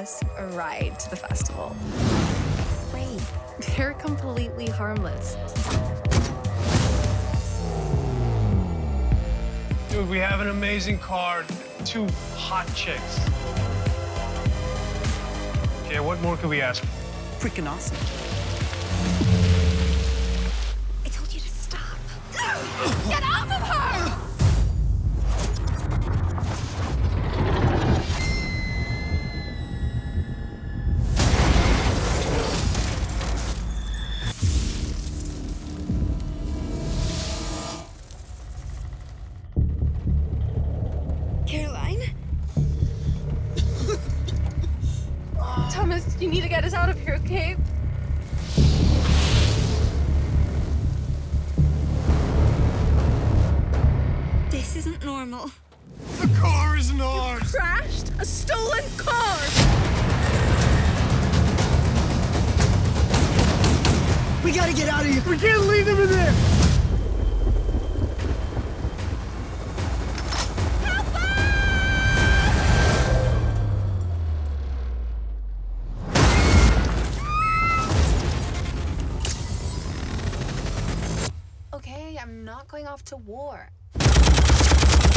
us a ride to the festival. Wait. They're completely harmless. Dude, we have an amazing car, 2 hot chicks. Okay, what more could we ask for? Freaking awesome. I told you to stop. Get off of her! Thomas, you need to get us out of here, okay? This isn't normal. The car isn't ours! Crashed a stolen car! We gotta get out of here. We can't leave them in there! Okay, I'm not going off to war.